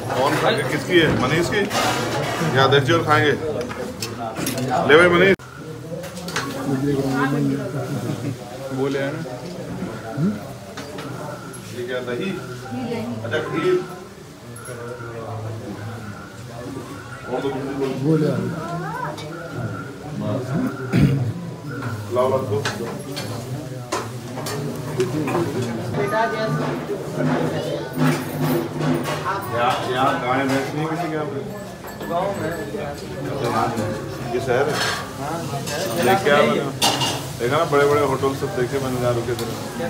कौन खाएंगे? किसकी है? मनीष की या देखिए और खाएंगे। ले भाई मनीष बोले है ना। ये क्या दही? अच्छा खीर और तो बोले लाओ रख दो। यहाँ गाय भैंस नहीं किसी के यहाँ पे? गाँव में ये शहर है। देख क्या बना देखा ना, बड़े बड़े होटल सब देखे मैंने जहाँ रुके थे।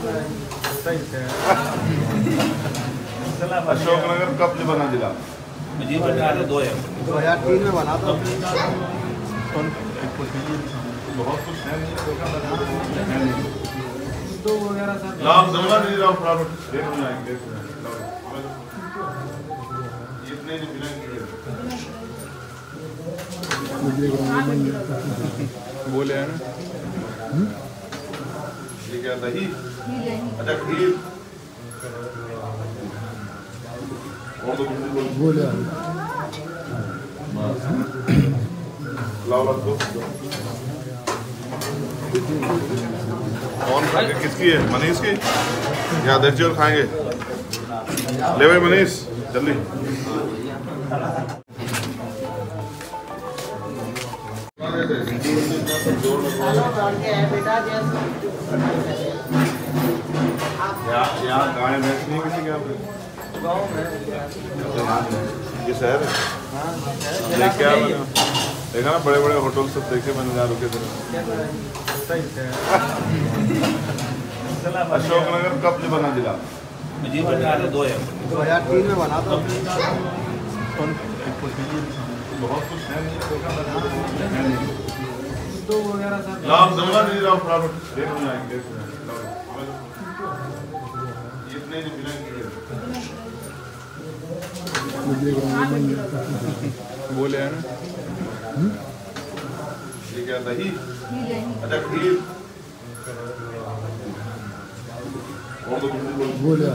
अशोकनगर कब से बना जिला? जी बना 2003 में बना था। बहुत कुछ है नहीं। तो वगैरह सर लाभ दूंगा नहीं, लाभ फटाफट देख हो जाएंगे। इतने जो बिना बोले है ना। ये क्या दही? अच्छा खीर और तो बोले लाओ रख दो। कौन खाएंगे? किसकी है? मनीष की या देखिए और खाएंगे। ले भाई मनीष जल्दी। यहाँ गाय भैंस नहीं किसी के यहाँ पे? गाँव में ये शहर है। देख क्या बना देखा ना, बड़े बड़े होटल सब देखे मैंने जहाँ रुके थे। अशोकनगर कब से बना जिला? जी बना 2003 में बना था। बहुत कुछ है नहीं। तो वगैरह सर लाभ दूंगा नहीं, लाभ फटाफट देख हो जाएंगे। इतने जो बिना बोले है ना। ये क्या दही? अच्छा खीर और तो बोले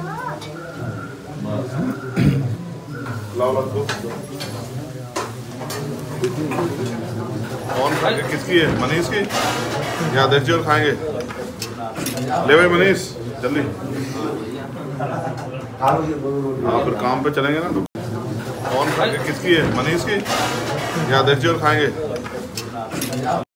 लाओ रख दो। कौन खाएंगे? किसकी है? मनीष की या देखिए और खाएंगे। ले भाई मनीष जल्दी। हाँ फिर काम पे चलेंगे ना। तो कौन खाएंगे? किसकी है? मनीष की या देखिए और खाएंगे।